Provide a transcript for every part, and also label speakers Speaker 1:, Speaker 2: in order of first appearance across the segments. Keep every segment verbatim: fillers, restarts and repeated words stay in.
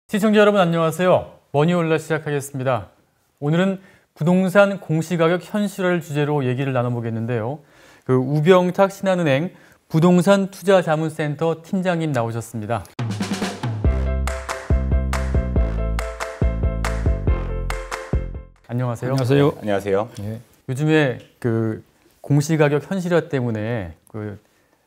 Speaker 1: 시청자 여러분 안녕하세요. 머니올라 시작하겠습니다. 오늘은 부동산 공시가격 현실화를 주제로 얘기를 나눠보겠는데요. 그 우병탁 신한은행 부동산 투자자문센터 팀장님 나오셨습니다. 안녕하세요.
Speaker 2: 안녕하세요.
Speaker 3: 안녕하세요.
Speaker 1: 예. 요즘에 그 공시가격 현실화 때문에 그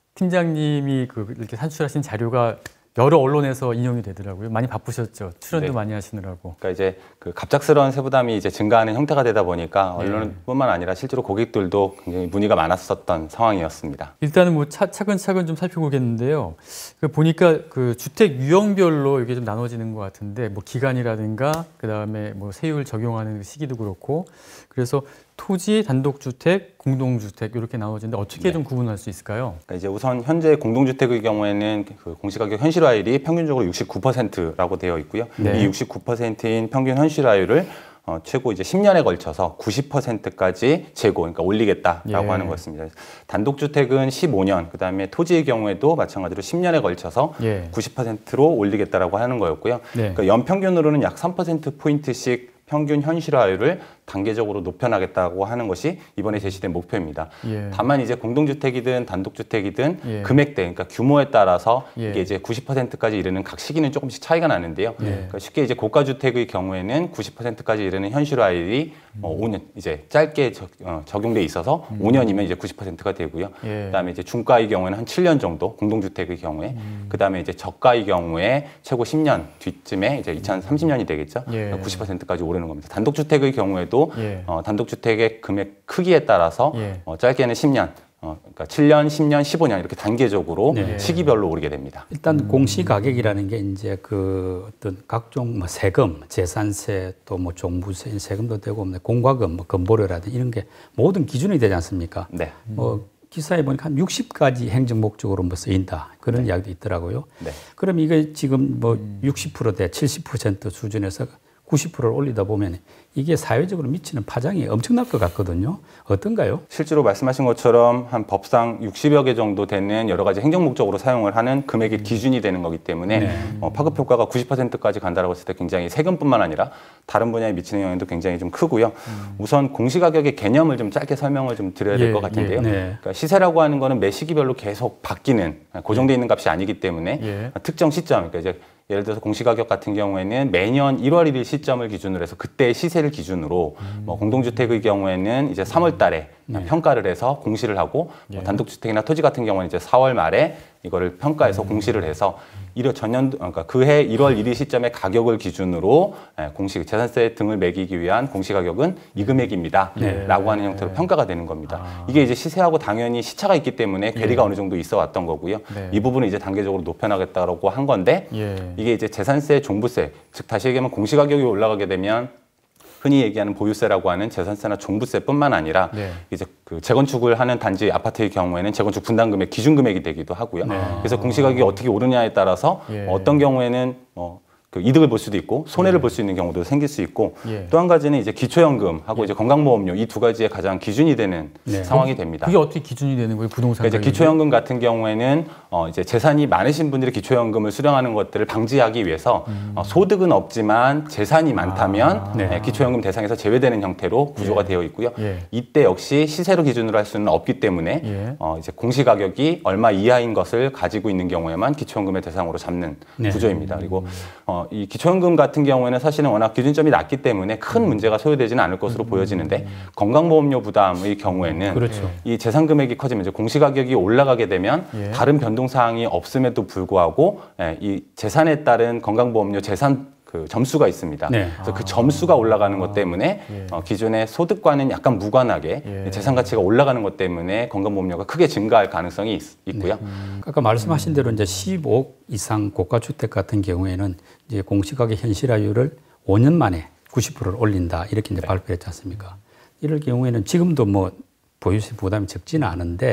Speaker 1: 팀장님이 그 이렇게 산출하신 자료가 여러 언론에서 인용이 되더라고요. 많이 바쁘셨죠. 출연도
Speaker 3: 네.
Speaker 1: 많이 하시느라고.
Speaker 3: 그러니까 이제 그 갑작스러운 세부담이 이제 증가하는 형태가 되다 보니까
Speaker 1: 네.
Speaker 3: 언론뿐만 아니라 실제로 고객들도 굉장히 문의가 많았었던 상황이었습니다.
Speaker 1: 일단은 뭐 차, 차근차근 좀 살펴보겠는데요. 그 보니까 그 주택 유형별로 이게 좀 나눠지는 것 같은데, 뭐 기간이라든가 그 다음에 뭐 세율 적용하는 시기도 그렇고, 그래서 토지, 단독주택, 공동주택 이렇게 나눠지는데 어떻게
Speaker 3: 네.
Speaker 1: 좀 구분할 수 있을까요?
Speaker 3: 그러니까 이제 우선 현재 공동주택의 경우에는 그 공시가격 현실화율이 평균적으로 육십구 퍼센트라고 되어 있고요.
Speaker 1: 네.
Speaker 3: 이 육십구 퍼센트인 평균 현실화율을 어, 최고 이제 십 년에 걸쳐서 구십 퍼센트까지 재고, 그러니까 올리겠다라고
Speaker 1: 예.
Speaker 3: 하는 것입니다. 단독주택은 십오 년, 그 다음에 토지의 경우에도 마찬가지로 십 년에 걸쳐서
Speaker 1: 예.
Speaker 3: 구십 퍼센트로 올리겠다라고 하는 거였고요.
Speaker 1: 네.
Speaker 3: 그러니까 연평균으로는 약 삼 퍼센트 포인트씩 평균 현실화율을 단계적으로 높여나겠다고 하는 것이 이번에 제시된 목표입니다.
Speaker 1: 예.
Speaker 3: 다만 이제 공동주택이든 단독주택이든
Speaker 1: 예.
Speaker 3: 금액대, 그러니까 규모에 따라서
Speaker 1: 예.
Speaker 3: 이게 이제 구십 퍼센트까지 이르는 각 시기는 조금씩 차이가 나는데요.
Speaker 1: 예.
Speaker 3: 그러니까 쉽게 이제 고가주택의 경우에는 구십 퍼센트까지 이르는 현실화율이 음. 어, 오 년 이제 짧게 적, 어, 적용돼 있어서 음. 오 년이면 이제 구십 퍼센트가 되고요.
Speaker 1: 예.
Speaker 3: 그다음에 이제 중가의 경우에는 한 칠 년 정도 공동주택의 경우에,
Speaker 1: 음.
Speaker 3: 그다음에 이제 저가의 경우에 최고 십 년 뒤쯤에 이제 이천삼십 년이 되겠죠.
Speaker 1: 예.
Speaker 3: 그러니까 구십 퍼센트까지 오르는 겁니다. 단독주택의 경우에도
Speaker 1: 예.
Speaker 3: 어, 단독주택의 금액 크기에 따라서
Speaker 1: 예.
Speaker 3: 어, 짧게는 십 년, 어, 그러니까 칠 년, 십 년, 십오 년 이렇게 단계적으로
Speaker 2: 네.
Speaker 3: 시기별로 오르게 됩니다.
Speaker 2: 일단 음. 공시가격이라는 게 이제 그 어떤 각종 뭐 세금, 재산세, 또 뭐 종부세, 세금도 되고 뭐 공과금, 뭐 건보료라든지 이런 게 모든 기준이 되지 않습니까?
Speaker 3: 네.
Speaker 2: 뭐 기사에 보니까 한 육십 가지 행정 목적으로 뭐 쓰인다 그런
Speaker 3: 네.
Speaker 2: 이야기도 있더라고요.
Speaker 3: 네.
Speaker 2: 그럼 이게 지금 뭐 육십 퍼센트대 칠십 퍼센트 수준에서 구십 퍼센트를 올리다 보면 이게 사회적으로 미치는 파장이 엄청날 것 같거든요. 어떤가요?
Speaker 3: 실제로 말씀하신 것처럼 한 법상 육십여 개 정도 되는 여러 가지 행정 목적으로 사용을 하는 금액의 음. 기준이 되는 거기 때문에
Speaker 2: 네.
Speaker 3: 어, 파급 효과가 구십 퍼센트까지 간다라고 했을 때 굉장히 세금뿐만 아니라 다른 분야에 미치는 영향도 굉장히 좀 크고요. 음. 우선 공시가격의 개념을 좀 짧게 설명을 좀 드려야 될 것
Speaker 1: 예,
Speaker 3: 같은데요.
Speaker 2: 예, 네.
Speaker 3: 그러니까 시세라고 하는 거는 매 시기별로 계속 바뀌는 고정돼 있는 값이 아니기 때문에
Speaker 1: 예.
Speaker 3: 특정 시점, 그러니까 이제 예를 들어서 공시가격 같은 경우에는 매년 일월 일일 시점을 기준으로 해서 그때의 시세를 기준으로 음. 뭐 공동주택의 경우에는 이제 삼월 달에 네. 평가를 해서 공시를 하고 예. 뭐 단독주택이나 토지 같은 경우는 이제 사월 말에 이거를 평가해서 음. 공시를 해서 일월 전년도 그러니까 그해 일월 일일 시점의 가격을 기준으로 공시 재산세 등을 매기기 위한 공시가격은 이 금액입니다라고
Speaker 1: 네.
Speaker 3: 하는 형태로 네. 평가가 되는 겁니다.
Speaker 1: 아.
Speaker 3: 이게 이제 시세하고 당연히 시차가 있기 때문에 괴리가
Speaker 1: 예.
Speaker 3: 어느 정도 있어 왔던 거고요.
Speaker 1: 네.
Speaker 3: 이 부분을 이제 단계적으로 높여나겠다라고 한 건데
Speaker 1: 예.
Speaker 3: 이게 이제 재산세, 종부세, 즉 다시 얘기하면 공시가격이 올라가게 되면 흔히 얘기하는 보유세라고 하는 재산세나 종부세뿐만 아니라 네. 이제 그 재건축을 하는 단지 아파트의 경우에는 재건축 분담금의 기준금액이 되기도 하고요. 네. 그래서 공시가격이 어떻게 오르냐에 따라서 예. 어떤 경우에는 뭐 그 이득을 볼 수도 있고 손해를 예. 볼 수 있는 경우도 생길 수 있고 예. 또 한 가지는 이제 기초연금하고 예. 이제 건강보험료 이 두 가지의 가장 기준이 되는 네. 상황이 됩니다.
Speaker 1: 그게 어떻게 기준이 되는 거예요, 부동산?
Speaker 3: 그러니까 이제 기초연금 같은 경우에는 어 이제 재산이 많으신 분들이 기초연금을 수령하는 것들을 방지하기 위해서 음. 어 소득은 없지만 재산이 많다면 아. 네. 기초연금 대상에서 제외되는 형태로 구조가 예. 되어 있고요. 예. 이때 역시 시세로 기준으로 할 수는 없기 때문에 예. 어 이제 공시가격이 얼마 이하인 것을 가지고 있는 경우에만 기초연금의 대상으로 잡는 네. 구조입니다. 그리고 어 이 기초연금 같은 경우에는 사실은 워낙 기준점이 낮기 때문에 큰 문제가 소요되지는 않을 것으로 음. 보여지는데 건강보험료 부담의 경우에는
Speaker 2: 그렇죠.
Speaker 3: 이 재산 금액이 커지면 이제 공시가격이 올라가게 되면 예. 다른 변동 사항이 없음에도 불구하고 예, 이 재산에 따른 건강보험료 재산 그 점수가 있습니다. 네. 그래서 아. 그 점수가 올라가는 것 때문에 예. 어, 기존의 소득과는 약간 무관하게 예. 재산 가치가 올라가는 것 때문에 건강보험료가 크게 증가할 가능성이 있, 있고요. 네.
Speaker 2: 음. 아까 말씀하신 대로 이제 십억 이상 고가주택 같은 경우에는 이제 공시가격 현실화율을 오 년 만에 구십 퍼센트를 올린다 이렇게 이제 네. 발표했지 않습니까? 이럴 경우에는 지금도 뭐 보유세 부담이 적지는 않은데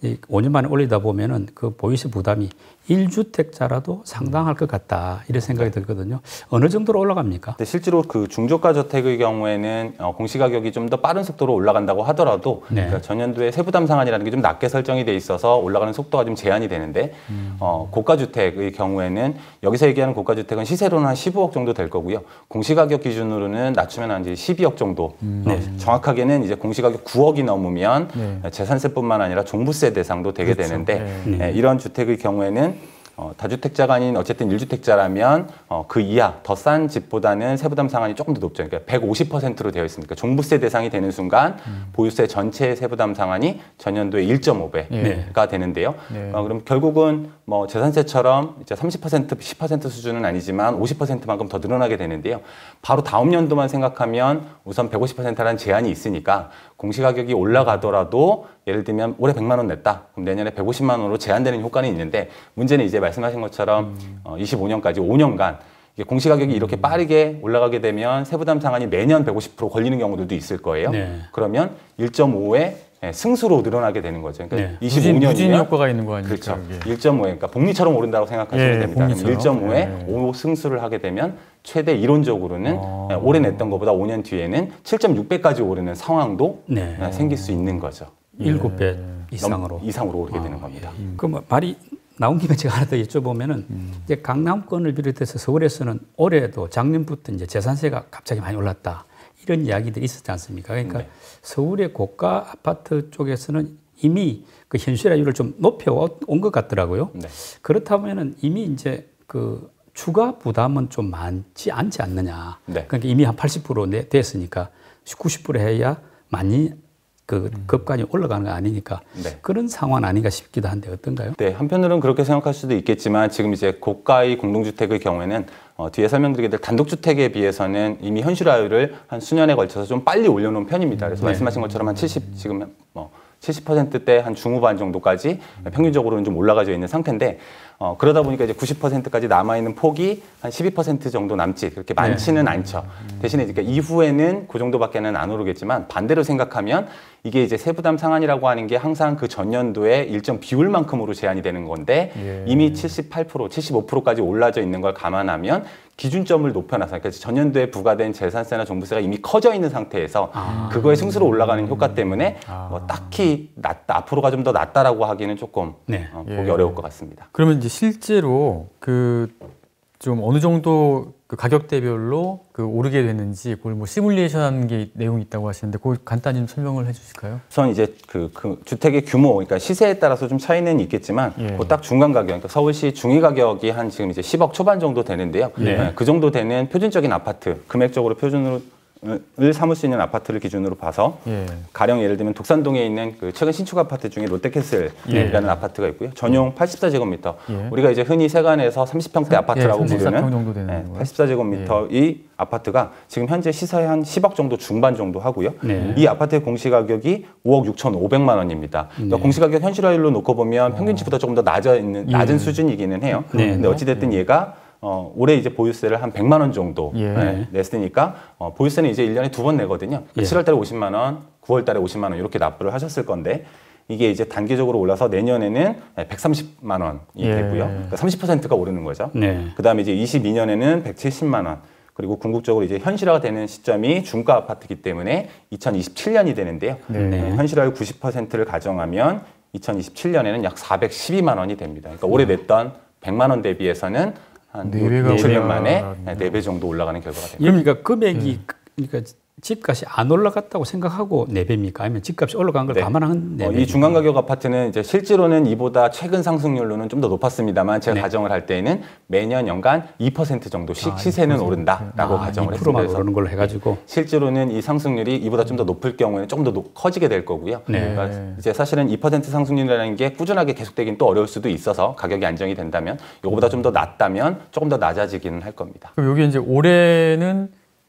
Speaker 2: 이 오 년 만에 올리다 보면은 그 보유세 부담이 일 주택자라도 상당할 것 같다 이런 생각이 들거든요. 어느 정도로 올라갑니까?
Speaker 3: 근데 실제로 그 중저가 저택의 경우에는 어, 공시가격이 좀 더 빠른 속도로 올라간다고 하더라도
Speaker 2: 네.
Speaker 3: 그러니까 전년도에 세부담 상한이라는 게 좀 낮게 설정이 돼 있어서 올라가는 속도가 좀 제한이 되는데 음. 어, 고가주택의 경우에는 여기서 얘기하는 고가주택은 시세로는 한 십오억 정도 될 거고요. 공시가격 기준으로는 낮추면 한 이제 십이억 정도.
Speaker 1: 음.
Speaker 3: 어, 정확하게는 이제 공시가격 구억이 넘으면
Speaker 1: 네.
Speaker 3: 재산세뿐만 아니라 종부세 대상도 되게
Speaker 1: 그렇죠.
Speaker 3: 되는데
Speaker 1: 네.
Speaker 3: 예, 이런 주택의 경우에는 어, 다주택자가 아닌 어쨌든 일 주택자라면 어, 그 이하 더 싼 집보다는 세부담 상한이 조금 더 높죠. 그러니까 백오십 퍼센트로 되어 있습니다. 종부세 대상이 되는 순간 음. 보유세 전체의 세부담 상한이 전년도의 일 점 오 배가
Speaker 1: 네.
Speaker 3: 되는데요.
Speaker 1: 네.
Speaker 3: 어, 그럼 결국은 뭐 재산세처럼 이제 삼십 퍼센트, 십 퍼센트 수준은 아니지만 오십 퍼센트만큼 더 늘어나게 되는데요. 바로 다음 연도만 생각하면 우선 백오십 퍼센트라는 제한이 있으니까 공시가격이 올라가더라도 예를 들면 올해 백만 원 냈다. 그럼 내년에 백오십만 원으로 제한되는 효과는 있는데 문제는 이제 말씀하신 것처럼 음. 어, 이십오 년까지 오 년간 이게 공시가격이 음. 이렇게 빠르게 올라가게 되면 세부담 상한이 매년 백오십 퍼센트 걸리는 경우들도 있을 거예요. 네. 그러면 일 점 오에 승수로 늘어나게 되는 거죠. 그러니까
Speaker 1: 네.
Speaker 3: 이십오 년이면
Speaker 1: 무진 효과가 있는 거 아닙니까?
Speaker 3: 그렇죠. 일 점 오에 그러니까 복리처럼 오른다고 생각하시면
Speaker 1: 예,
Speaker 3: 됩니다. 일 점 오에
Speaker 1: 네.
Speaker 3: 오 승수를 하게 되면 최대 이론적으로는
Speaker 1: 아.
Speaker 3: 올해 냈던 것보다 오 년 뒤에는 칠 점 육 배까지 오르는 상황도
Speaker 2: 네.
Speaker 3: 생길 수 있는 거죠.
Speaker 2: 일곱 배 이상으로
Speaker 3: 이상으로 오르게
Speaker 2: 아,
Speaker 3: 되는 겁니다.
Speaker 2: 예. 음. 그럼 말이 나온 김에 제가 하나 더 여쭤보면은
Speaker 1: 음.
Speaker 2: 이제 강남권을 비롯해서 서울에서는 올해도 작년부터 이제 재산세가 갑자기 많이 올랐다 이런 이야기들이 있었지 않습니까? 그러니까
Speaker 3: 네.
Speaker 2: 서울의 고가 아파트 쪽에서는 이미 그 현실화율을 좀 높여 온 것 같더라고요.
Speaker 3: 네.
Speaker 2: 그렇다면은 이미 이제 그 추가 부담은 좀 많지 않지 않느냐.
Speaker 3: 네.
Speaker 2: 그러니까 이미 한 팔십 퍼센트 됐으니까 구십 퍼센트 해야 많이 그 급간이 올라가는 거 아니니까
Speaker 3: 네.
Speaker 2: 그런 상황 아닌가 싶기도 한데 어떤가요?
Speaker 3: 네, 한편으로는 그렇게 생각할 수도 있겠지만 지금 이제 고가의 공동주택의 경우에는 어, 뒤에 설명드리게 될 단독주택에 비해서는 이미 현실화율을 한 수년에 걸쳐서 좀 빨리 올려놓은 편입니다. 그래서
Speaker 2: 네.
Speaker 3: 말씀하신 것처럼 한 칠십 지금 뭐 칠십 퍼센트대 한 중후반 정도까지 평균적으로는 좀 올라가져 있는 상태인데 어, 그러다 보니까 이제 구십 퍼센트까지 남아있는 폭이 한 십이 퍼센트 정도 남지 그렇게 많지는
Speaker 2: 네.
Speaker 3: 않죠. 대신에 이제 이후에는 그 정도밖에는 안 오르겠지만 반대로 생각하면 이게 이제 세부담 상한이라고 하는 게 항상 그 전년도의 일정 비율만큼으로 제한이 되는 건데
Speaker 1: 예.
Speaker 3: 이미 칠십팔 퍼센트, 칠십오 퍼센트까지 올라져 있는 걸 감안하면 기준점을 높여놔서 그러니까 전년도에 부과된 재산세나 종부세가 이미 커져 있는 상태에서
Speaker 2: 아.
Speaker 3: 그거에 승수로 올라가는 효과 때문에
Speaker 1: 아.
Speaker 3: 뭐 딱히 낫다, 앞으로가 좀 더 낫다라고 하기는 조금
Speaker 2: 네.
Speaker 3: 어, 보기
Speaker 1: 예.
Speaker 3: 어려울 것 같습니다.
Speaker 1: 그러면 이제 실제로 그 좀 어느 정도 그 가격대별로 그 오르게 되는지 그걸 뭐 시뮬레이션하는 게 내용이 있다고 하시는데 그걸 간단히 좀 설명을 해주실까요?
Speaker 3: 우선 이제 그, 그 주택의 규모, 그러니까 시세에 따라서 좀 차이는 있겠지만,
Speaker 1: 예.
Speaker 3: 그 딱 중간 가격, 그러니까 서울시 중위 가격이 한 지금 이제 십억 초반 정도 되는데요.
Speaker 2: 네.
Speaker 3: 네, 그 정도 되는 표준적인 아파트, 금액적으로 표준으로 을 삼을 수 있는 아파트를 기준으로 봐서
Speaker 1: 예.
Speaker 3: 가령 예를 들면 독산동에 있는 그 최근 신축 아파트 중에 롯데캐슬이라는
Speaker 1: 예.
Speaker 3: 아파트가 있고요. 전용 팔십사 제곱미터.
Speaker 1: 예.
Speaker 3: 우리가 이제 흔히 세간에서 삼십 평대 아파트라고
Speaker 1: 예, 삼십사 평
Speaker 3: 부르는
Speaker 1: 정도 되는
Speaker 3: 네,
Speaker 1: 거예요?
Speaker 3: 팔십사 제곱미터의 아파트가 지금 현재 시세에 한 십억 정도 중반 정도 하고요.
Speaker 2: 네.
Speaker 3: 이 아파트의 공시가격이 오억 육천오백만 원입니다. 그러니까
Speaker 2: 네.
Speaker 3: 공시가격 현실화율로 놓고 보면 평균치보다 조금 더 낮아 있는 낮은
Speaker 2: 예.
Speaker 3: 수준이기는 해요.
Speaker 2: 네.
Speaker 3: 근데 어찌됐든 얘가 어, 올해 이제 보유세를 한 백만 원 정도
Speaker 1: 예.
Speaker 3: 네, 냈으니까 어, 보유세는 이제 일 년에 두 번 내거든요.
Speaker 2: 예.
Speaker 3: 칠월 달에 오십만 원, 구월 달에 오십만 원 이렇게 납부를 하셨을 건데 이게 이제 단계적으로 올라서 내년에는 백삼십만 원이
Speaker 1: 예.
Speaker 3: 되고요. 그러니까 삼십 퍼센트가 오르는 거죠.
Speaker 2: 네.
Speaker 3: 그다음에 이제 이십이 년에는 백칠십만 원. 그리고 궁극적으로 이제 현실화가 되는 시점이 중가 아파트이기 때문에 이천이십칠 년이 되는데요.
Speaker 1: 네.
Speaker 3: 네, 현실화율 구십 퍼센트를 가정하면 이천이십칠 년에는 약 사백십이만 원이 됩니다. 그러니까 올해 냈던 백만 원 대비해서는 한
Speaker 1: 네 배가
Speaker 3: 칠 년 만에
Speaker 1: 올라가네요.
Speaker 3: 네 배 정도 올라가는 결과가 됩니다.
Speaker 2: 그러니까 금액이 그러니까 집값이 안 올라갔다고 생각하고 네 배입니까? 아니면 집값이 올라간 걸
Speaker 3: 네.
Speaker 2: 감안한 네
Speaker 3: 어,
Speaker 2: 배입니까?
Speaker 3: 이 중간 가격 아파트는 이제 실제로는 이보다 최근 상승률로는 좀 더 높았습니다만 제가
Speaker 2: 네.
Speaker 3: 가정을 할 때에는 매년 연간 이 퍼센트 정도씩
Speaker 1: 아,
Speaker 3: 시세는
Speaker 1: 이 퍼센트.
Speaker 3: 오른다라고
Speaker 2: 아,
Speaker 3: 가정을
Speaker 2: 이 퍼센트만
Speaker 3: 했습니다.
Speaker 2: 오르는 걸로 해가지고
Speaker 3: 실제로는 이 상승률이 이보다 좀 더 높을 경우에는 좀 더 커지게 될 거고요.
Speaker 2: 네.
Speaker 3: 그러니까 이제 사실은 이 퍼센트 상승률이라는 게 꾸준하게 계속되긴 또 어려울 수도 있어서 가격이 안정이 된다면 이거보다 좀 더 낮다면 조금 더 낮아지기는 할 겁니다.
Speaker 1: 그럼 여기 이제 올해는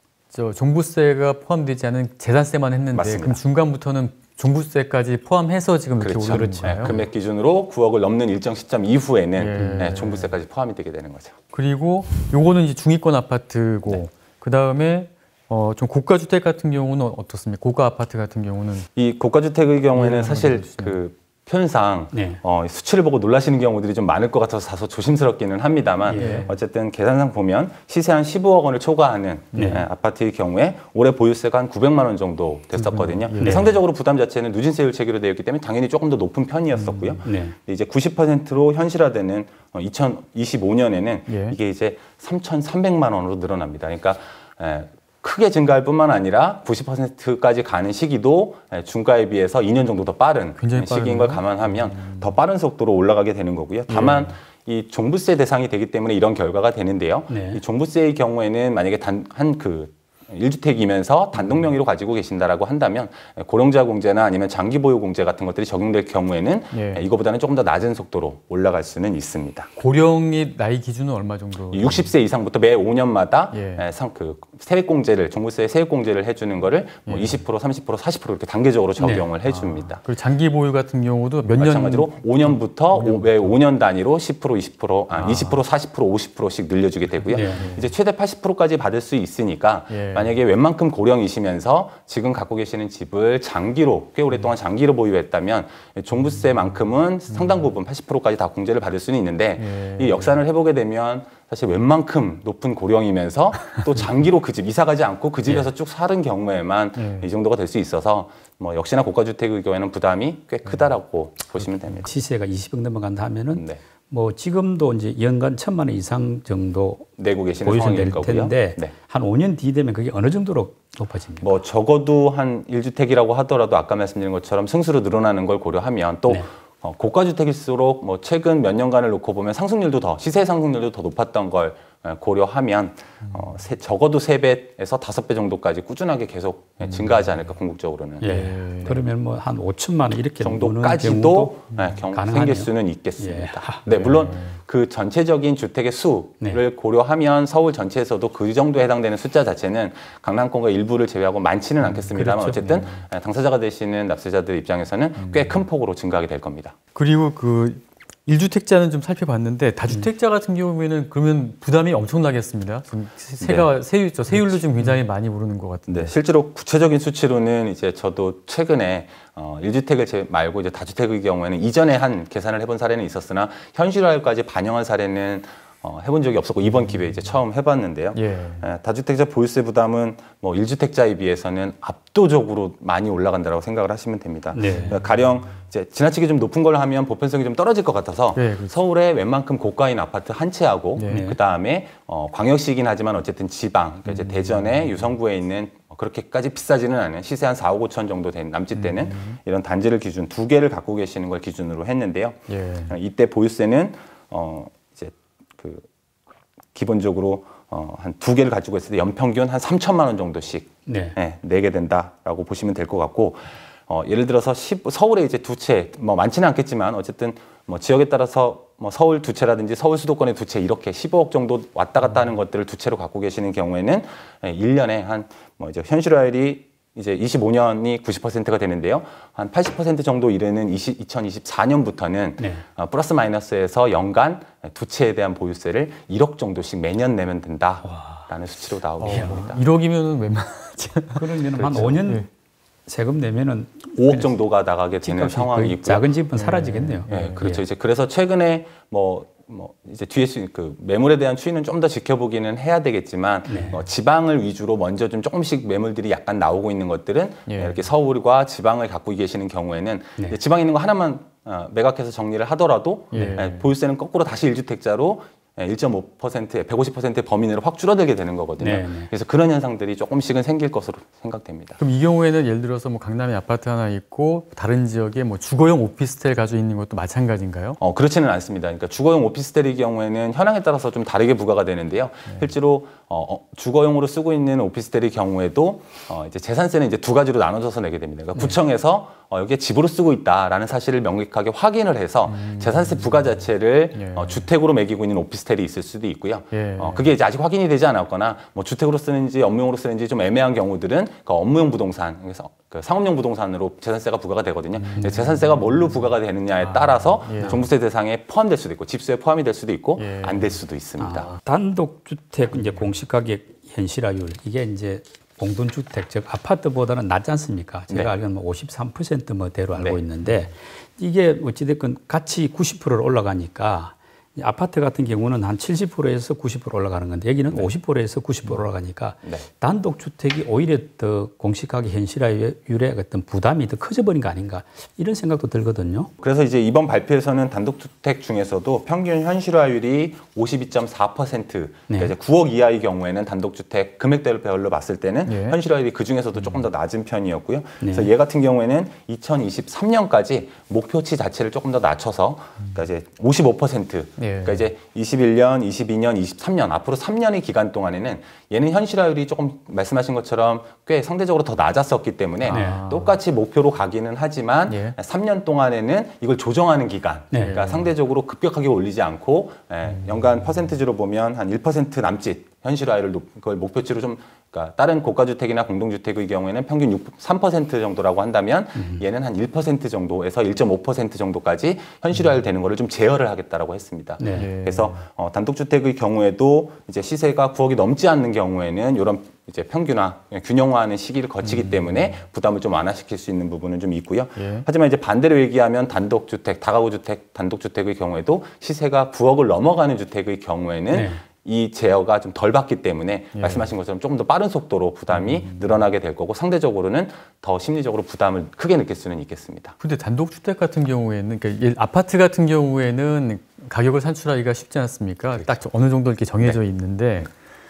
Speaker 1: 저 종부세가 포함되지 않은 재산세만 했는데
Speaker 3: 맞습니다.
Speaker 1: 그럼 중간부터는 종부세까지 포함해서 지금 이렇게
Speaker 3: 그렇죠.
Speaker 1: 오르는
Speaker 3: 네,
Speaker 1: 거예요?
Speaker 3: 금액 기준으로 구억을 넘는 일정 시점 이후에는
Speaker 1: 예.
Speaker 3: 네, 종부세까지 포함이 되게 되는 거죠.
Speaker 1: 그리고 요거는 이제 중위권 아파트고
Speaker 3: 네.
Speaker 1: 그 다음에 어, 좀 고가 주택 같은 경우는 어떻습니까? 고가 아파트 같은 경우는
Speaker 3: 이 고가주택의 경우에는
Speaker 1: 예,
Speaker 3: 사실
Speaker 1: 한번
Speaker 3: 그 표현상
Speaker 2: 네.
Speaker 3: 어, 수치를 보고 놀라시는 경우들이 좀 많을 것 같아서 다소 조심스럽기는 합니다만
Speaker 2: 예.
Speaker 3: 어쨌든 계산상 보면 시세 한 십오억 원을 초과하는
Speaker 2: 네.
Speaker 3: 예, 아파트의 경우에 올해 보유세가 한 구백만 원 정도 됐었거든요.
Speaker 2: 네.
Speaker 3: 상대적으로 부담 자체는 누진세율 체계로 되어 있기 때문에 당연히 조금 더 높은 편이었었고요.
Speaker 2: 음, 네.
Speaker 3: 이제 구십 퍼센트로 현실화되는 어, 이천이십오 년에는
Speaker 1: 예.
Speaker 3: 이게 이제 삼천삼백만 원으로 늘어납니다. 그러니까 에, 크게 증가할 뿐만 아니라 구십 퍼센트까지 가는 시기도 에, 중가에 비해서 이 년 정도 더 빠른
Speaker 1: 굉장히
Speaker 3: 시기인 걸
Speaker 1: 빠르네요.
Speaker 3: 감안하면 더 빠른 속도로 올라가게 되는 거고요. 다만 이 종부세 대상이 되기 때문에 이런 결과가 되는데요.
Speaker 2: 네.
Speaker 3: 이 종부세의 경우에는 만약에 단 한 그 일 주택이면서 단독 명의로 가지고 계신다라고 한다면 고령자 공제나 아니면 장기 보유 공제 같은 것들이 적용될 경우에는
Speaker 1: 예.
Speaker 3: 이거보다는 조금 더 낮은 속도로 올라갈 수는 있습니다.
Speaker 1: 고령의 나이 기준은 얼마 정도?
Speaker 3: 육십 세 이상부터 매 오 년마다
Speaker 1: 예.
Speaker 3: 에, 상, 그 세액 공제를 종부세 세액 공제를 해주는 거를 뭐
Speaker 1: 예.
Speaker 3: 이십 퍼센트, 삼십 퍼센트, 사십 퍼센트 이렇게 단계적으로 적용을 해줍니다.
Speaker 1: 그리고 장기 보유 같은 경우도 몇 년?
Speaker 3: 마찬가지로 오 년부터 매 오 년 단위로 십 퍼센트, 이십 퍼센트, 아, 이십 퍼센트, 사십 퍼센트, 오십 퍼센트씩 늘려주게 되고요.
Speaker 2: 네.
Speaker 3: 이제 최대 팔십 퍼센트까지 받을 수 있으니까
Speaker 1: 예.
Speaker 3: 만약에 웬만큼 고령이시면서 지금 갖고 계시는 집을 장기로 꽤 오랫동안 장기로 보유했다면 종부세만큼은 상당 부분 팔십 퍼센트까지 다 공제를 받을 수는 있는데
Speaker 1: 예.
Speaker 3: 이 역산을 해보게 되면 사실 웬만큼 높은 고령이면서 또 장기로 그 집 이사 가지 않고 그 집에서 쭉 사는 경우에만
Speaker 1: 예.
Speaker 3: 이 정도가 될 수 있어서 뭐 역시나 고가주택의 경우에는 부담이 꽤 크다라고 보시면 됩니다.
Speaker 2: 시세가 이십억 넘어간다 하면은
Speaker 3: 네.
Speaker 2: 뭐 지금도 이제 연간 천만 원 이상 정도
Speaker 3: 내고 계시는
Speaker 2: 보유세
Speaker 3: 상황일
Speaker 2: 낼
Speaker 3: 거고요.
Speaker 2: 텐데
Speaker 3: 네.
Speaker 2: 한 오 년 뒤 되면 그게 어느 정도로 높아집니까?
Speaker 3: 뭐 적어도 한 일 주택이라고 하더라도 아까 말씀드린 것처럼 승수로 늘어나는 걸 고려하면 또
Speaker 2: 네.
Speaker 3: 어, 고가주택일수록 뭐 최근 몇 년간을 놓고 보면 상승률도 더 시세 상승률도 더 높았던 걸 어, 고려하면 어, 세, 적어도 세 배에서 다섯 배 정도까지 꾸준하게 계속 예, 증가하지 않을까 궁극적으로는
Speaker 2: 예.
Speaker 1: 네.
Speaker 2: 그러면 뭐 한 오천만 원 이렇게 노는 경우도
Speaker 3: 정도까지도 네, 경,
Speaker 2: 가능하네요.
Speaker 3: 생길 수는 있겠습니다.
Speaker 2: 예.
Speaker 3: 네, 물론 그 전체적인 주택의 수를
Speaker 2: 네.
Speaker 3: 고려하면 서울 전체에서도 그 정도에 해당되는 숫자 자체는 강남권과 일부를 제외하고 많지는 않겠습니다만
Speaker 2: 그렇죠.
Speaker 3: 어쨌든 당사자가 되시는 납세자들 입장에서는 꽤 큰 폭으로 증가하게 될 겁니다.
Speaker 1: 그리고 그 일 주택자는 좀 살펴봤는데 다주택자 같은 경우에는 그러면 부담이 엄청나겠습니다. 좀 세가 세율 저 세율로 좀 굉장히 많이 오르는 것 같은데.
Speaker 3: 네, 실제로 구체적인 수치로는 이제 저도 최근에 어, 일 주택을 제 말고 이제 다주택의 경우에는 이전에 한 계산을 해본 사례는 있었으나 현실화까지 반영한 사례는 어, 해본 적이 없었고 이번 기회에 이제 처음 해봤는데요.
Speaker 1: 예.
Speaker 3: 에, 다주택자 보유세 부담은 뭐 일 주택자에 비해서는 압도적으로 많이 올라간다고 생각을 하시면 됩니다.
Speaker 2: 네.
Speaker 3: 그러니까 가령 이제 지나치게 좀 높은 걸 하면 보편성이 좀 떨어질 것 같아서
Speaker 1: 네, 그렇죠.
Speaker 3: 서울에 웬만큼 고가인 아파트 한 채하고
Speaker 1: 네.
Speaker 3: 그 다음에 어, 광역시이긴 하지만 어쨌든 지방, 그러니까 이제 대전에 유성구에 있는 그렇게까지 비싸지는 않은 시세 한 사억 오천 정도 된 남짓되는 이런 단지를 기준 두 개를 갖고 계시는 걸 기준으로 했는데요.
Speaker 1: 예.
Speaker 3: 이때 보유세는 어, 이제 그 기본적으로 어, 한 두 개를 가지고 있을 때 연평균 한 삼천만 원 정도씩
Speaker 2: 네.
Speaker 3: 예, 내게 된다라고 보시면 될 것 같고 어, 예를 들어서 시, 서울에 이제 두 채, 뭐 많지는 않겠지만 어쨌든 뭐 지역에 따라서 뭐 서울 두 채라든지 서울 수도권의 두 채 이렇게 십오억 정도 왔다 갔다 하는 것들을 두 채로 갖고 계시는 경우에는 예, 일 년에 한 뭐 이제 현실화율이 이제 이십오 년이 구십 퍼센트가 되는데요. 한 팔십 퍼센트 정도 이르는 이천이십사 년부터는
Speaker 2: 네.
Speaker 3: 어, 플러스 마이너스에서 연간 두 채에 대한 보유세를 일억 정도씩 매년 내면 된다라는 수치로 나오고 있습니다.
Speaker 1: 일억이면 웬만하지.
Speaker 2: 그러면 한 오 년
Speaker 1: 예.
Speaker 2: 세금 내면은
Speaker 3: 오억 정도가 나가게 되는
Speaker 2: 집값이
Speaker 3: 상황이
Speaker 2: 거의
Speaker 3: 있고요.
Speaker 2: 작은 집은 사라지겠네요.
Speaker 3: 네, 그렇죠. 이제 그래서 최근에 뭐, 뭐 이제 뒤에 수, 그 매물에 대한 추이는 좀 더 지켜보기는 해야 되겠지만
Speaker 2: 네.
Speaker 3: 어, 지방을 위주로 먼저 좀 조금씩 매물들이 약간 나오고 있는 것들은
Speaker 1: 예.
Speaker 3: 이렇게 서울과 지방을 갖고 계시는 경우에는
Speaker 2: 네.
Speaker 3: 이제 지방에 있는 거 하나만 어, 매각해서 정리를 하더라도
Speaker 1: 예.
Speaker 3: 예, 보유세는 거꾸로 다시 일 주택자로 일 점 오 퍼센트, 백오십 퍼센트의 범위 내로 확 줄어들게 되는 거거든요.
Speaker 2: 네, 네.
Speaker 3: 그래서 그런 현상들이 조금씩은 생길 것으로 생각됩니다.
Speaker 1: 그럼 이 경우에는 예를 들어서 뭐 강남에 아파트 하나 있고 다른 지역에 뭐 주거용 오피스텔 가지고 있는 것도 마찬가지인가요?
Speaker 3: 어, 그렇지는 않습니다. 그러니까 주거용 오피스텔의 경우에는 현황에 따라서 좀 다르게 부과가 되는데요.
Speaker 1: 네.
Speaker 3: 실제로 어, 어, 주거용으로 쓰고 있는 오피스텔의 경우에도 어, 이제 재산세는 이제 두 가지로 나눠져서 내게 됩니다. 그러니까 구청에서 어, 여기에 집으로 쓰고 있다라는 사실을 명백하게 확인을 해서
Speaker 1: 음.
Speaker 3: 재산세 부과 자체를
Speaker 1: 예.
Speaker 3: 어, 주택으로 매기고 있는 오피스텔이 있을 수도 있고요.
Speaker 1: 예.
Speaker 3: 어, 그게 이제 아직 확인이 되지 않았거나 뭐 주택으로 쓰는지 업무용으로 쓰는지 좀 애매한 경우들은 그 업무용 부동산, 그래서 그 상업용 부동산으로 재산세가 부과가 되거든요. 근데 재산세가 뭘로 부과가 되느냐에 따라서
Speaker 1: 예.
Speaker 3: 종부세 대상에 포함될 수도 있고 집수에 포함이 될 수도 있고
Speaker 1: 예.
Speaker 3: 안 될 수도 있습니다.
Speaker 2: 아, 단독주택 이제 공시가격 현실화율 이게 이제 공동주택 즉 아파트보다는 낮지 않습니까? 제가
Speaker 3: 네.
Speaker 2: 알기로는 뭐 오십삼 퍼센트 뭐대로 알고
Speaker 3: 네.
Speaker 2: 있는데 이게 어찌됐건 같이 구십 퍼센트로 올라가니까 아파트 같은 경우는 한 칠십 퍼센트에서 구십 퍼센트 올라가는 건데 여기는 네. 오십 퍼센트에서 구십 퍼센트 올라가니까 네. 단독주택이 오히려 더 공시가격 현실화율의 어떤 부담이 더 커져버린 거 아닌가 이런 생각도 들거든요.
Speaker 3: 그래서 이제 이번 발표에서는 단독주택 중에서도 평균 현실화율이 오십이 점 사 퍼센트
Speaker 2: 네.
Speaker 3: 그러니까 이제 구억 이하의 경우에는 단독주택 금액대별로 봤을 때는 네. 현실화율이 그 중에서도 조금 더 낮은 편이었고요. 네. 그래서 얘 같은 경우에는 이천이십삼 년까지 목표치 자체를 조금 더 낮춰서 그러니까 이제 오십오 퍼센트 네. 그러니까 이제 이십일 년, 이십이 년, 이십삼 년 앞으로 삼 년의 기간 동안에는 얘는 현실화율이 조금 말씀하신 것처럼 꽤 상대적으로 더 낮았었기 때문에 네. 똑같이 목표로 가기는 하지만 네. 삼 년 동안에는 이걸 조정하는 기간 네. 그러니까 상대적으로 급격하게 올리지 않고 음. 연간 퍼센트지로 보면 한 일 퍼센트 남짓 현실화율을 높, 그걸 목표치로 좀 그러니까 다른 고가주택이나 공동주택의 경우에는 평균 육, 삼 퍼센트 정도라고 한다면 음. 얘는 한 일 퍼센트 정도에서 일 점 오 퍼센트 정도까지 현실화율 되는 거를 좀 제어를 하겠다라고 했습니다. 네. 그래서 어, 단독주택의 경우에도 이제 시세가 구억이 넘지 않는 경우에는 이런 이제 평균화, 균형화하는 시기를 거치기 음. 때문에 부담을 좀 완화시킬 수 있는 부분은 좀 있고요. 예. 하지만 이제 반대로 얘기하면 단독주택, 다가구주택, 단독주택의 경우에도 시세가 구억을 넘어가는 주택의 경우에는 네. 이 제어가 좀 덜 받기 때문에 예. 말씀하신 것처럼 조금 더 빠른 속도로 부담이 음. 늘어나게 될 거고 상대적으로는 더 심리적으로 부담을 크게 느낄 수는 있겠습니다.
Speaker 1: 근데 단독주택 같은 경우에는 그러니까 아파트 같은 경우에는 가격을 산출하기가 쉽지 않습니까? 그렇죠. 딱 어느 정도 이렇게 정해져 네. 있는데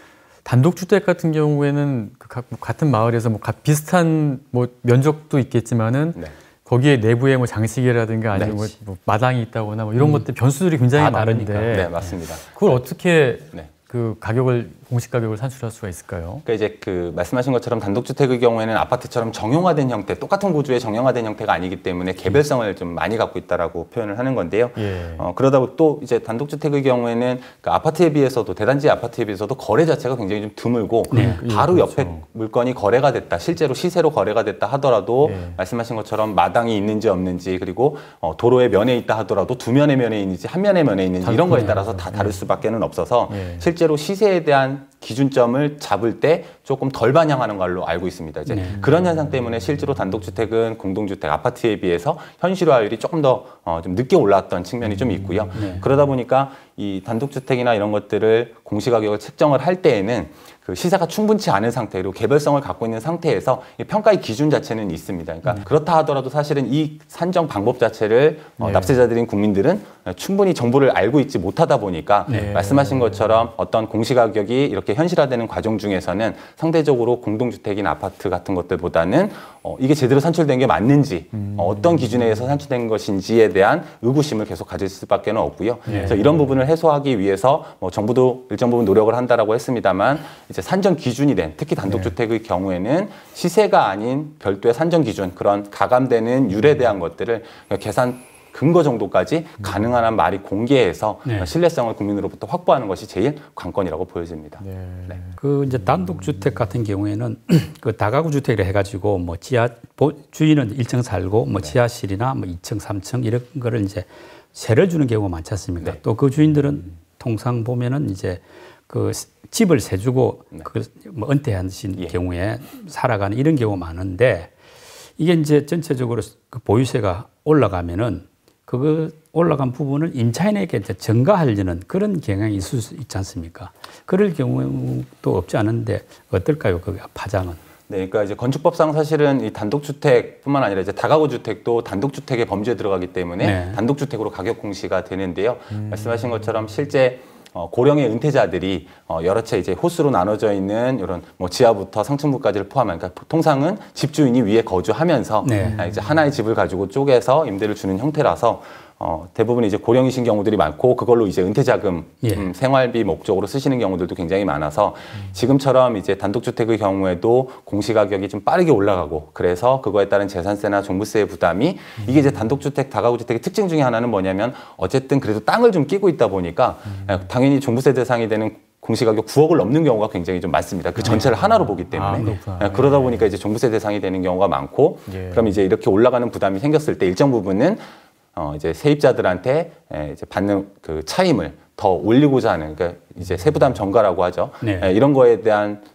Speaker 1: 단독주택 같은 경우에는 같은 마을에서 뭐 비슷한 뭐 면적도 있겠지만은 네. 거기에 내부에 뭐 장식이라든가 아니면 네. 뭐 마당이 있다거나 뭐 이런 음. 것들 변수들이 굉장히 많은데
Speaker 3: 네, 맞습니다.
Speaker 1: 그걸 어떻게
Speaker 3: 네.
Speaker 1: 그 가격을 공시 가격을 산출할 수가 있을까요?
Speaker 3: 그러니까 이제 그 말씀하신 것처럼 단독주택의 경우에는 아파트처럼 정형화된 형태, 똑같은 구조의 정형화된 형태가 아니기 때문에 개별성을 좀 많이 갖고 있다라고 표현을 하는 건데요. 예. 어, 그러다 보니 또 이제 단독주택의 경우에는 그 아파트에 비해서도 대단지 아파트에 비해서도 거래 자체가 굉장히 좀 드물고 네. 바로 그렇죠. 옆에 물건이 거래가 됐다, 실제로 시세로 거래가 됐다 하더라도 예. 말씀하신 것처럼 마당이 있는지 없는지 그리고 어, 도로의 면에 있다 하더라도 두 면의 면에 있는지 한 면의 면에 있는지 이런 거에 따라서 다 다를 수밖에는 없어서 예. 실제로 시세에 대한 기준점을 잡을 때 조금 덜 반영하는 걸로 알고 있습니다. 이제 네. 그런 현상 때문에 실제로 단독주택은 공동주택, 아파트에 비해서 현실화율이 조금 더 어, 좀 늦게 올라왔던 측면이 좀 있고요. 네. 그러다 보니까 이 단독주택이나 이런 것들을 공시가격을 책정을 할 때에는 그 시세가 충분치 않은 상태로 개별성을 갖고 있는 상태에서 평가의 기준 자체는 있습니다. 그러니까 음. 그렇다 하더라도 사실은 이 산정 방법 자체를 네. 어, 납세자들인 국민들은 충분히 정보를 알고 있지 못하다 보니까 네. 말씀하신 것처럼 어떤 공시가격이 이렇게 현실화되는 과정 중에서는 상대적으로 공동주택이나 아파트 같은 것들보다는 어, 이게 제대로 산출된 게 맞는지 음. 어, 어떤 기준에 의해서 산출된 것인지에 대한 의구심을 계속 가질 수밖에 없고요. 네. 그래서 이런 부분을 해소하기 위해서 뭐 정부도 일정 부분 노력을 한다라고 했습니다만 이제 산정 기준이 된 특히 단독주택의 네. 경우에는 시세가 아닌 별도의 산정 기준 그런 가감되는 율에 대한 것들을 계산 근거 정도까지 음. 가능한 한 말이 공개해서 네. 신뢰성을 국민으로부터 확보하는 것이 제일 관건이라고 보여집니다. 네.
Speaker 2: 네. 그 이제 단독주택 같은 경우에는 그 다가구 주택이라 해가지고 뭐 지하 주인은 일 층 살고 뭐 네. 지하실이나 뭐 이 층, 삼 층 이런 거를 이제 세를 주는 경우가 많지 않습니까? 네. 또 그 주인들은 음. 통상 보면은 이제 그 집을 세주고 네. 그 뭐 은퇴하신 예. 경우에 살아가는 이런 경우가 많은데 이게 이제 전체적으로 그 보유세가 올라가면은 그거 올라간 부분을 임차인에게 이제 전가하려는 그런 경향이 있을 수 있지 않습니까? 그럴 경우도 없지 않은데 어떨까요? 그 파장은?
Speaker 3: 네, 그러니까 이제 건축법상 사실은 이 단독주택뿐만 아니라 이제 다가구 주택도 단독주택의 범주에 들어가기 때문에 네. 단독주택으로 가격 공시가 되는데요. 음. 말씀하신 것처럼 실제 어, 고령의 은퇴자들이 어, 여러 채 이제 호수로 나눠져 있는 이런 뭐 지하부터 상층부까지를 포함한, 그러니까 통상은 집주인이 위에 거주하면서 네. 이제 하나의 집을 가지고 쪼개서 임대를 주는 형태라서 어, 대부분 이제 고령이신 경우들이 많고 그걸로 이제 은퇴자금 예. 음, 생활비 목적으로 쓰시는 경우들도 굉장히 많아서 음. 지금처럼 이제 단독주택의 경우에도 공시가격이 좀 빠르게 올라가고 그래서 그거에 따른 재산세나 종부세의 부담이 음. 이게 이제 단독주택, 다가구주택의 특징 중에 하나는 뭐냐면 어쨌든 그래도 땅을 좀 끼고 있다 보니까 음. 당연히 종부세 대상이 되는 공시가격 구억을 넘는 경우가 굉장히 좀 많습니다. 그 전체를 아, 하나로 보기 때문에. 아, 그러다 보니까 이제 종부세 대상이 되는 경우가 많고 예. 그럼 이제 이렇게 올라가는 부담이 생겼을 때 일정 부분은 어, 이제 세입자들한테 에, 이제 받는 그 차임을 더 올리고자 하는, 그러니까 이제 세부담 전가라고 하죠. 네. 에, 이런 거에 대한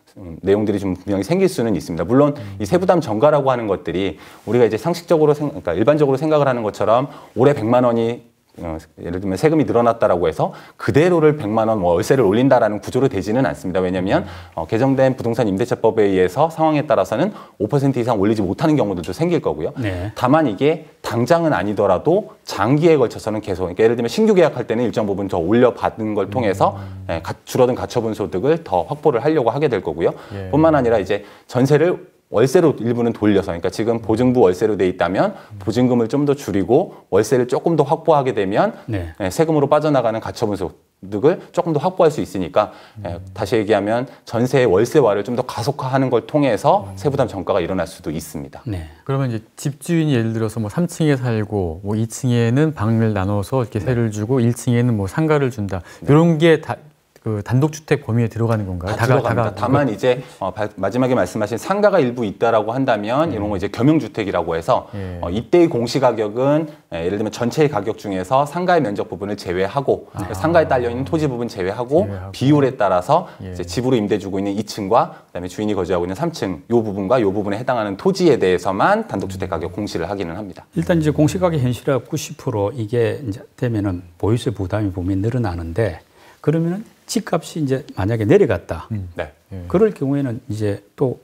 Speaker 3: 음, 내용들이 좀 분명히 생길 수는 있습니다. 물론 이 세부담 전가라고 하는 것들이 우리가 이제 상식적으로 생, 그러니까 일반적으로 생각을 하는 것처럼 올해 백만 원이 어, 예를 들면 세금이 늘어났다라고 해서 그대로를 백만 원 월세를 올린다라는 구조로 되지는 않습니다. 왜냐하면 어, 개정된 부동산 임대차법에 의해서 상황에 따라서는 오 퍼센트 이상 올리지 못하는 경우들도 생길 거고요. 네. 다만 이게 당장은 아니더라도 장기에 걸쳐서는 계속, 그러니까 예를 들면 신규 계약할 때는 일정 부분 더 올려받은 걸 통해서 음. 예, 가, 줄어든 가처분 소득을 더 확보를 하려고 하게 될 거고요. 예. 뿐만 아니라 이제 전세를 월세로 일부는 돌려서, 그러니까 지금 보증부 월세로 돼 있다면 보증금을 좀 더 줄이고 월세를 조금 더 확보하게 되면 네. 예, 세금으로 빠져나가는 가처분 소득을 조금 더 확보할 수 있으니까 음. 예, 다시 얘기하면 전세의 월세화를 좀 더 가속화하는 걸 통해서 음. 세부담 전가가 일어날 수도 있습니다.
Speaker 1: 네. 그러면 이제 집주인이 예를 들어서 뭐 삼 층에 살고 뭐 이 층에는 방을 나눠서 이렇게 네. 세를 주고 일 층에는 뭐 상가를 준다. 네. 이런 게 다 그 단독주택 범위에 들어가는 건가요?
Speaker 3: 다 다가, 들어갑니다. 다가, 다만 이제 어, 바, 마지막에 말씀하신 상가가 일부 있다라고 한다면 음. 이런 거 이제 겸용주택이라고 해서 예. 어, 이때의 공시가격은 예, 예를 들면 전체의 가격 중에서 상가의 면적 부분을 제외하고 아. 상가에 딸려 있는 토지 부분 제외하고, 제외하고. 비율에 따라서 예. 이제 집으로 임대 주고 있는 이 층과 그다음에 주인이 거주하고 있는 삼 층 이 부분과 이 부분에 해당하는 토지에 대해서만 단독주택 가격 공시를 하기는 합니다.
Speaker 2: 일단 이제 공시가격 현실화 구십 퍼센트 이게 이제 되면은 보유세 부담이 분명히 늘어나는데 그러면은 집값이 이제 만약에 내려갔다. 음. 네. 그럴 경우에는 이제 또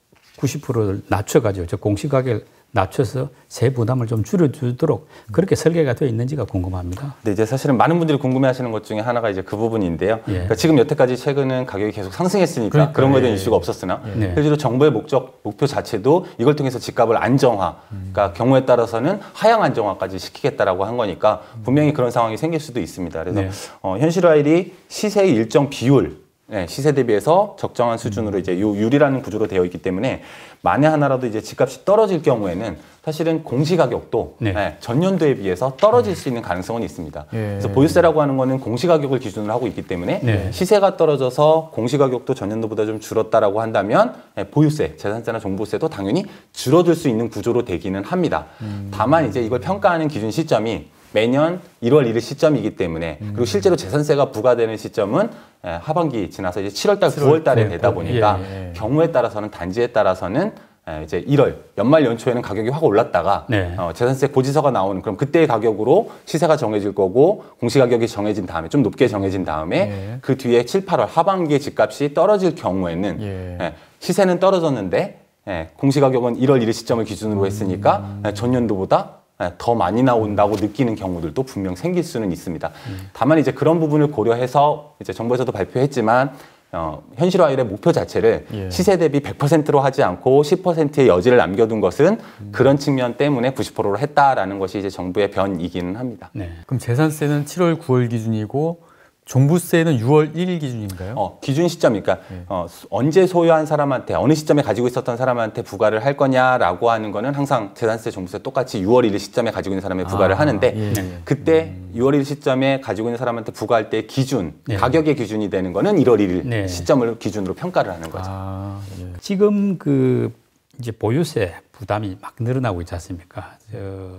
Speaker 2: 구십 퍼센트를 낮춰가지고 저 공시가격을 낮춰서 세 부담을 좀 줄여주도록 그렇게 설계가 되어 있는지가 궁금합니다.
Speaker 3: 네, 이제 사실은 많은 분들이 궁금해하시는 것 중에 하나가 이제 그 부분인데요. 예. 그러니까 지금 여태까지 최근은 가격이 계속 상승했으니까 그러니까, 그런 거에 대한 예. 이슈가 없었으나 예. 실제로 정부의 목적 목표 자체도 이걸 통해서 집값을 안정화, 음. 그러니까 경우에 따라서는 하향 안정화까지 시키겠다라고 한 거니까 분명히 그런 상황이 생길 수도 있습니다. 그래서 네. 어, 현실화일이 시세의 일정 비율. 네, 시세 대비해서 적정한 수준으로 이제 요 율이라는 구조로 되어 있기 때문에 만에 하나라도 이제 집값이 떨어질 경우에는 사실은 공시가격도 네. 네, 전년도에 비해서 떨어질 수 있는 가능성은 있습니다. 예. 그래서 보유세라고 하는 거는 공시가격을 기준으로 하고 있기 때문에 네. 시세가 떨어져서 공시가격도 전년도보다 좀 줄었다라고 한다면 네, 보유세, 재산세나 종부세도 당연히 줄어들 수 있는 구조로 되기는 합니다. 음. 다만 이제 이걸 평가하는 기준 시점이 매년 일월 일일 시점이기 때문에 음. 그리고 실제로 재산세가 부과되는 시점은 하반기 지나서 이제 칠월달, 구월달에 되다 보니까 예, 예. 경우에 따라서는 단지에 따라서는 이제 일월 연말 연초에는 가격이 확 올랐다가 네. 어, 재산세 고지서가 나오는 그럼 그때의 가격으로 시세가 정해질 거고 공시가격이 정해진 다음에 좀 높게 정해진 다음에 예. 그 뒤에 칠, 팔월 하반기에 집값이 떨어질 경우에는 예. 예, 시세는 떨어졌는데 예, 공시가격은 일월 일일 시점을 기준으로 했으니까 음. 예, 전년도보다 더 많이 나온다고 느끼는 경우들도 분명 생길 수는 있습니다. 음. 다만 이제 그런 부분을 고려해서 이제 정부에서도 발표했지만 어, 현실화율의 목표 자체를 예. 시세 대비 백 퍼센트로 하지 않고 십 퍼센트의 여지를 남겨둔 것은 음. 그런 측면 때문에 구십 퍼센트로 했다라는 것이 이제 정부의 변이기는 합니다.
Speaker 1: 네. 그럼 재산세는 칠월, 구월 기준이고 종부세는 유월 일일 기준인가요?
Speaker 3: 어, 기준 시점이니까 네. 어, 언제 소유한 사람한테 어느 시점에 가지고 있었던 사람한테 부과를 할 거냐라고 하는 거는 항상 재산세, 종부세 똑같이 유월 일일 시점에 가지고 있는 사람에 부과를 아, 하는데 예. 그때 음. 유월 일일 시점에 가지고 있는 사람한테 부과할 때 기준, 네. 가격의 기준이 되는 거는 일월 일일 네. 시점을 기준으로 평가를 하는 거죠. 아,
Speaker 2: 예. 지금 그 이제 보유세 부담이 막 늘어나고 있지 않습니까? 저,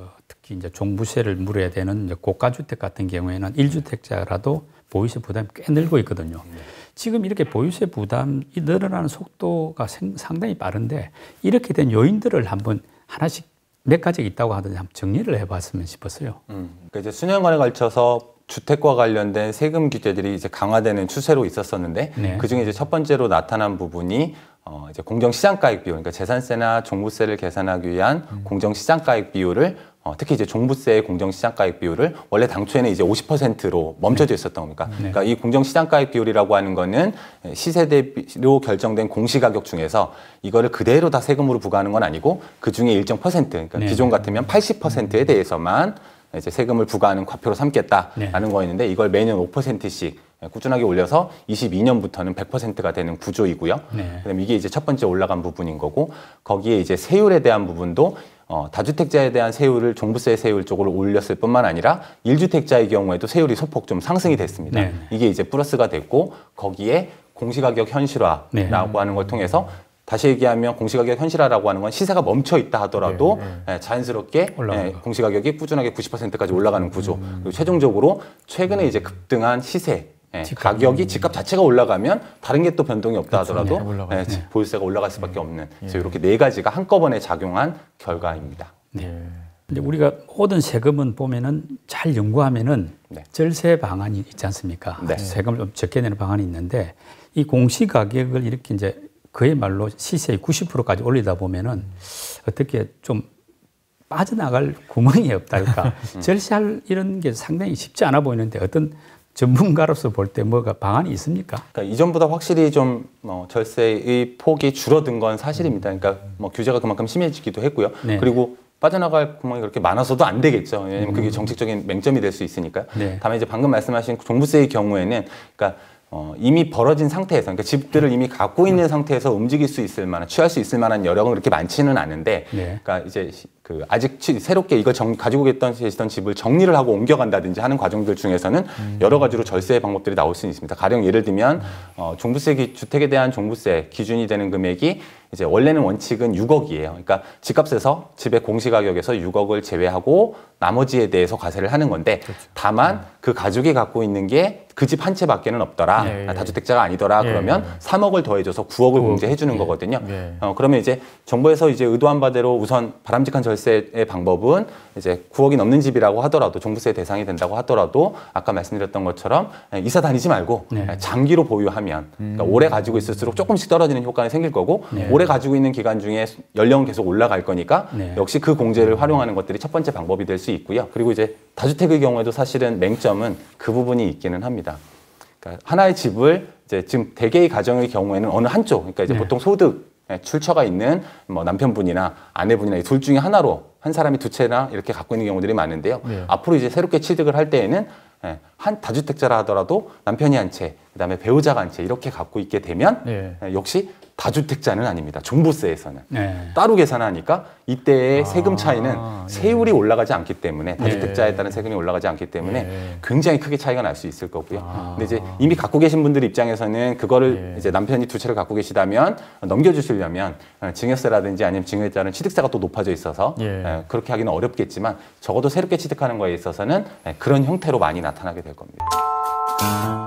Speaker 2: 특히 이제 종부세를 물어야 되는 이제 고가주택 같은 경우에는 일 주택자라도 보유세 부담이 꽤 늘고 있거든요. 네. 지금 이렇게 보유세 부담이 늘어나는 속도가 상당히 빠른데 이렇게 된 요인들을 한번 하나씩 몇 가지 있다고 하더니 한번 정리를 해봤으면 싶었어요.
Speaker 3: 음, 그러니까 이제 수년간에 걸쳐서 주택과 관련된 세금 규제들이 이제 강화되는 추세로 있었었는데 네. 그 중에 이제 첫 번째로 나타난 부분이 어, 이제 공정시장가액 비율, 그러니까 재산세나 종부세를 계산하기 위한 음. 공정시장가액 비율을 어, 특히 이제 종부세의 공정시장가액 비율을 원래 당초에는 이제 오십 퍼센트로 멈춰져 있었던 겁니다. 네. 그러니까 이 공정시장가액 비율이라고 하는 거는 시세 대비로 결정된 공시가격 중에서 이거를 그대로 다 세금으로 부과하는 건 아니고 그 중에 일정 퍼센트, 그러니까 네. 기존 같으면 팔십 퍼센트에 대해서만 이제 세금을 부과하는 과표로 삼겠다라는 네. 거였는데 이걸 매년 오 퍼센트씩 꾸준하게 올려서 이십이 년부터는 백 퍼센트가 되는 구조이고요. 네. 그다음에 이게 이제 첫 번째 올라간 부분인 거고 거기에 이제 세율에 대한 부분도 어, 다주택자에 대한 세율을 종부세 세율 쪽으로 올렸을 뿐만 아니라 일 주택자의 경우에도 세율이 소폭 좀 상승이 됐습니다. 네. 이게 이제 플러스가 됐고 거기에 공시가격 현실화라고 네. 하는 걸 통해서 다시 얘기하면 공시가격 현실화라고 하는 건 시세가 멈춰 있다 하더라도 네, 네. 자연스럽게 예, 공시가격이 꾸준하게 구십 퍼센트까지 올라가는 구조. 음. 그리고 최종적으로 최근에 이제 급등한 시세 예, 가격이 집값 자체가 올라가면 다른 게 또 변동이 없다
Speaker 1: 그렇죠.
Speaker 3: 하더라도
Speaker 1: 네,
Speaker 3: 예,
Speaker 1: 네.
Speaker 3: 보유세가 올라갈 수밖에
Speaker 1: 네.
Speaker 3: 없는
Speaker 1: 예.
Speaker 3: 그래서 이렇게 네 가지가 한꺼번에 작용한 결과입니다.
Speaker 1: 네.
Speaker 2: 근데 우리가 모든 세금은 보면은 잘 연구하면은
Speaker 3: 네.
Speaker 2: 절세 방안이 있지 않습니까?
Speaker 3: 네.
Speaker 2: 세금을 좀 적게 내는 방안이 있는데 이 공시 가격을 이렇게 이제 그야말로 시세의 구십 퍼센트까지 올리다 보면은 어떻게 좀 빠져나갈 구멍이 없다. 그러니까 절세할 이런 게 상당히 쉽지 않아 보이는데 어떤 전문가로서 볼 때 뭐가 방안이 있습니까?
Speaker 3: 그러니까 이전보다 확실히 좀 뭐 절세의 폭이 줄어든 건 사실입니다. 그러니까 뭐 규제가 그만큼 심해지기도 했고요.
Speaker 2: 네.
Speaker 3: 그리고 빠져나갈 구멍이 그렇게 많아서도 안 되겠죠. 왜냐하면 그게 정책적인 맹점이 될 수 있으니까요.
Speaker 2: 네.
Speaker 3: 다만 이제 방금 말씀하신 종부세의 경우에는 그러니까 어, 이미 벌어진 상태에서, 그러니까 집들을 이미 갖고 있는 상태에서 움직일 수 있을 만한, 취할 수 있을 만한 여력은 그렇게 많지는 않은데,
Speaker 2: 네.
Speaker 3: 그러니까 이제 그 아직 취, 새롭게 이걸 정, 가지고 계시던, 계시던 집을 정리를 하고 옮겨간다든지 하는 과정들 중에서는 음. 여러 가지로 절세의 방법들이 나올 수 있습니다. 가령 예를 들면 어, 종부세 기, 주택에 대한 종부세 기준이 되는 금액이 이제 원래는 원칙은 육억이에요. 그러니까 집값에서 집의 공시가격에서 육억을 제외하고 나머지에 대해서 과세를 하는 건데, 그렇죠. 다만 그 가족이 갖고 있는 게 그 집 한 채밖에는 없더라.
Speaker 1: 예, 예.
Speaker 3: 다주택자가 아니더라.
Speaker 1: 예,
Speaker 3: 그러면
Speaker 1: 예.
Speaker 3: 삼억을 더해줘서 구억을
Speaker 1: 구억.
Speaker 3: 공제해 주는
Speaker 1: 예.
Speaker 3: 거거든요.
Speaker 1: 예.
Speaker 3: 어, 그러면 이제 정부에서 이제 의도한 바대로 우선 바람직한 절세의 방법은 이제 구억이 넘는 집이라고 하더라도 종부세 대상이 된다고 하더라도 아까 말씀드렸던 것처럼 이사 다니지 말고
Speaker 2: 네.
Speaker 3: 장기로 보유하면 그러니까 오래 가지고 있을수록 조금씩 떨어지는 효과는 생길 거고
Speaker 2: 네.
Speaker 3: 오래 가지고 있는 기간 중에 연령은 계속 올라갈 거니까
Speaker 2: 네.
Speaker 3: 역시 그 공제를 활용하는 것들이 첫 번째 방법이 될 수 있고요. 그리고 이제 다주택의 경우에도 사실은 맹점은 그 부분이 있기는 합니다. 그러니까 하나의 집을 이제 지금 대개의 가정의 경우에는 어느 한쪽, 그러니까 이제
Speaker 2: 네.
Speaker 3: 보통 소득 출처가 있는 뭐 남편분이나 아내분이나 이 둘 중에 하나로 한 사람이 두 채나 이렇게 갖고 있는 경우들이 많은데요.
Speaker 1: 네.
Speaker 3: 앞으로 이제 새롭게 취득을 할 때에는 한 다주택자라 하더라도 남편이 한 채, 그다음에 배우자가 한 채 이렇게 갖고 있게 되면
Speaker 1: 네.
Speaker 3: 역시 다주택자는 아닙니다. 종부세에서는
Speaker 2: 네.
Speaker 3: 따로 계산하니까 이때의
Speaker 1: 아,
Speaker 3: 세금 차이는 세율이
Speaker 1: 예.
Speaker 3: 올라가지 않기 때문에 다주택자에
Speaker 1: 예.
Speaker 3: 따른 세금이 올라가지 않기 때문에
Speaker 1: 예.
Speaker 3: 굉장히 크게 차이가 날 수 있을 거고요.
Speaker 1: 아.
Speaker 3: 근데 이제 이미 갖고 계신 분들 입장에서는 그거를
Speaker 1: 예.
Speaker 3: 이제 남편이 두 채를 갖고 계시다면 넘겨주시려면 증여세라든지 아니면 증여에 따른 취득세가 또 높아져 있어서
Speaker 1: 예.
Speaker 3: 그렇게 하기는 어렵겠지만 적어도 새롭게 취득하는 거에 있어서는 그런 형태로 많이 나타나게 될 겁니다.